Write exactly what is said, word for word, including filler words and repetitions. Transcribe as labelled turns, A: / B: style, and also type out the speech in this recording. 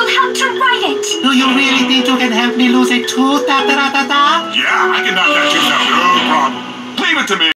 A: help to write it.
B: Do you really think you can help me lose a tooth? Da da da da da?
C: Yeah, I can knock that tooth out, no problem. Leave it to me.